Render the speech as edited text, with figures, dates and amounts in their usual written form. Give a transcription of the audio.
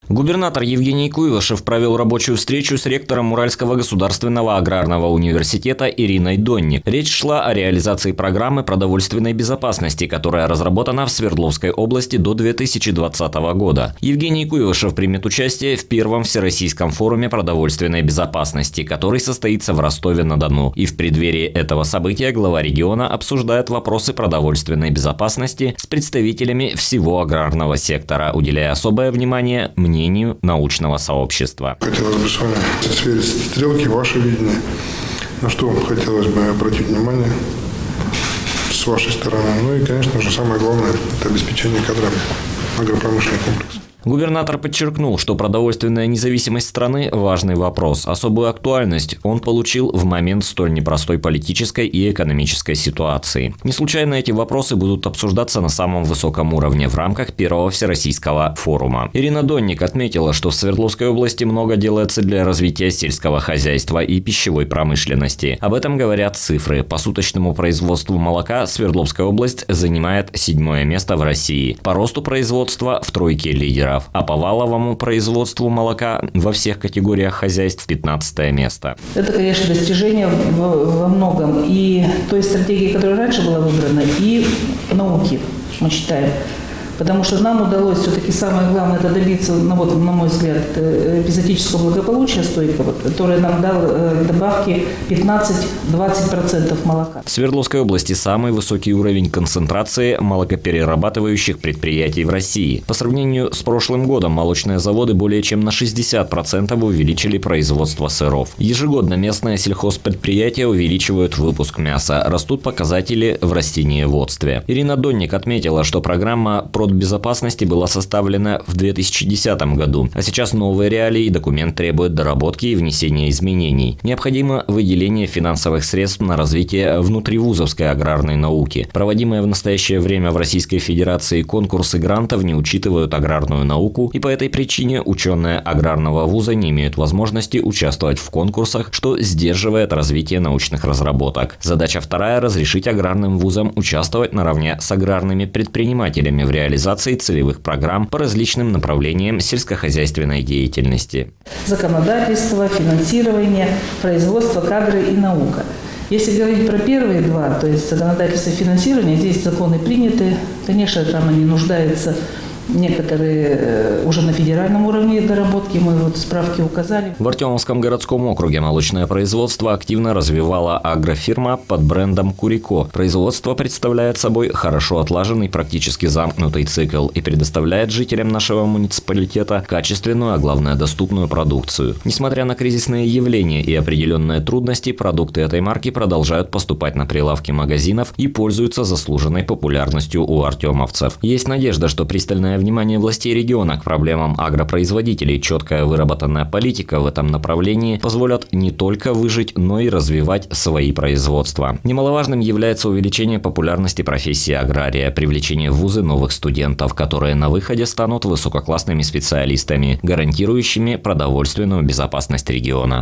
Губернатор Евгений Куйвашев провел рабочую встречу с ректором Уральского государственного аграрного университета Ириной Донник. Речь шла о реализации программы продовольственной безопасности, которая разработана в Свердловской области до 2020 года. Евгений Куйвашев примет участие в первом Всероссийском форуме продовольственной безопасности, который состоится в Ростове-на-Дону. И в преддверии этого события глава региона обсуждает вопросы продовольственной безопасности с представителями всего аграрного сектора, уделяя особое внимание мнению научного сообщества. Хотелось бы с вами сверить стрелки, ваше видение. На что хотелось бы обратить внимание с вашей стороны. Ну и, конечно же, самое главное – это обеспечение кадрами агропромышленный комплекс. Губернатор подчеркнул, что продовольственная независимость страны – важный вопрос. Особую актуальность он получил в момент столь непростой политической и экономической ситуации. Не случайно эти вопросы будут обсуждаться на самом высоком уровне в рамках первого Всероссийского форума. Ирина Донник отметила, что в Свердловской области много делается для развития сельского хозяйства и пищевой промышленности. Об этом говорят цифры. По суточному производству молока Свердловская область занимает 7-е место в России. По росту производства в тройке лидеров. А по валовому производству молока во всех категориях хозяйств 15-е место. Это, конечно, достижение во многом и той стратегии, которая раньше была выбрана, и науки, мы считаем. Потому что нам удалось все-таки самое главное это добиться, на мой взгляд, эпизодического благополучия стойкого, который нам дал добавки 15-20% молока. В Свердловской области самый высокий уровень концентрации молокоперерабатывающих предприятий в России. По сравнению с прошлым годом молочные заводы более чем на 60% увеличили производство сыров. Ежегодно местные сельхозпредприятия увеличивают выпуск мяса, растут показатели в растениеводстве. Ирина Донник отметила, что программа безопасности была составлена в 2010 году, а сейчас новые реалии и документ требует доработки и внесения изменений. Необходимо выделение финансовых средств на развитие внутривузовской аграрной науки. Проводимые в настоящее время в Российской Федерации конкурсы грантов не учитывают аграрную науку, и по этой причине ученые аграрного вуза не имеют возможности участвовать в конкурсах, что сдерживает развитие научных разработок. Задача вторая – разрешить аграрным вузам участвовать наравне с аграрными предпринимателями в реализации целевых программ по различным направлениям сельскохозяйственной деятельности. Законодательство, финансирование, производство, кадры и наука. Если говорить про первые два, то есть законодательство и финансирование, здесь законы приняты. Конечно, там они нуждаются некоторые уже на федеральном уровне доработки, мы справки указали. В Артемовском городском округе молочное производство активно развивала агрофирма под брендом «Курико». Производство представляет собой хорошо отлаженный, практически замкнутый цикл и предоставляет жителям нашего муниципалитета качественную, а главное доступную продукцию. Несмотря на кризисные явления и определенные трудности, продукты этой марки продолжают поступать на прилавки магазинов и пользуются заслуженной популярностью у артемовцев. Есть надежда, что пристальное внимание властей региона к проблемам агропроизводителей, четкая выработанная политика в этом направлении позволят не только выжить, но и развивать свои производства. Немаловажным является увеличение популярности профессии агрария, привлечение в вузы новых студентов, которые на выходе станут высококлассными специалистами, гарантирующими продовольственную безопасность региона.